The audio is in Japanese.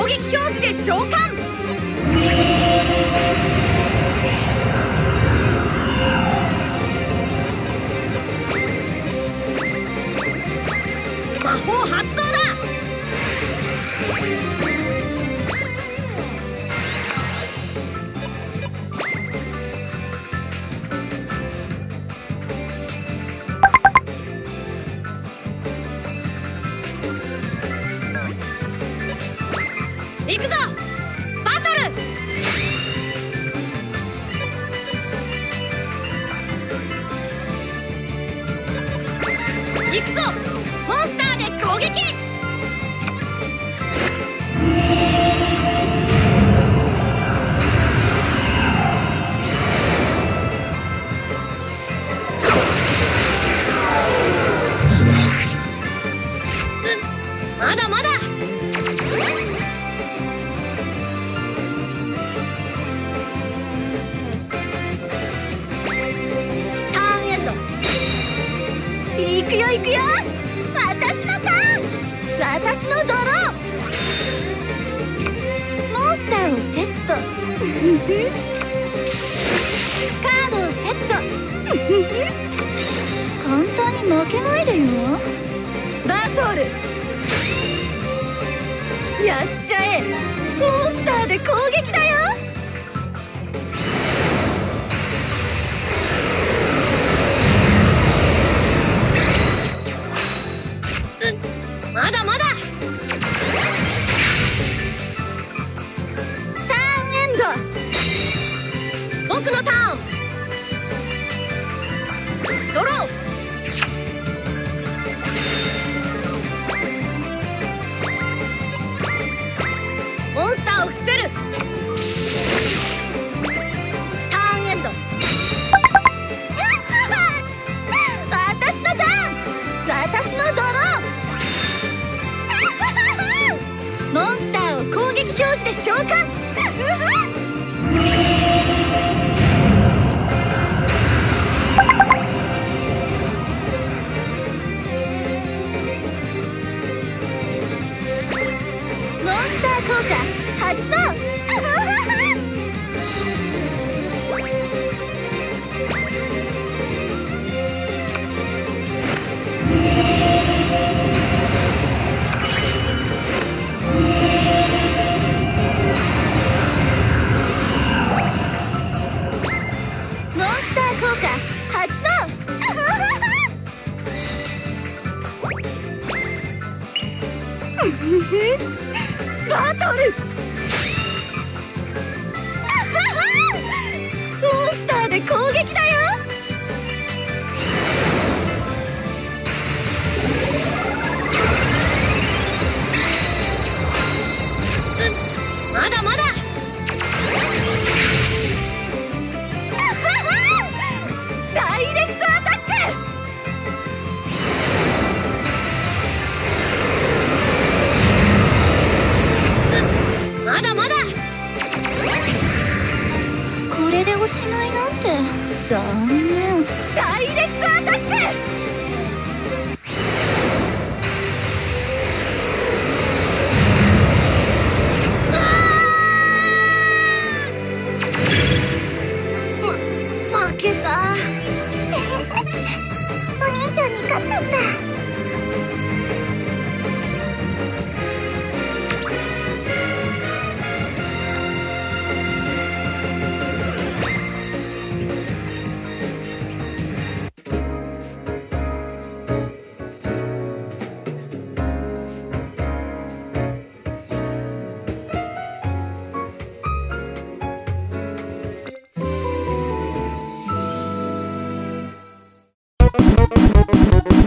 撃表示で召喚。魔法発動だ。行くぞバトル。行くぞモンスターで攻撃。まだまだ。ターンエンド。行くよ行くよ。私のターン。私のドロー。モンスターをセット。カードをセット。簡単に負けないでよ。バトルやっちゃえ。モンスターで攻撃だよ。まだまだ。ターンエンド。僕のターン。ドロー。モンスターを伏せる。ターンエンド。私のターン。私のドロー。モンスターを攻撃表示で召喚。モンスター効果発動。モンスター効果発動。バトルモンスターで攻撃だよ。まだまだ。ダイレクトアタック。まだまだ。これでおしまいなんて残念。ダイレクトアタック。負けた。お兄ちゃんに勝っちゃった。 you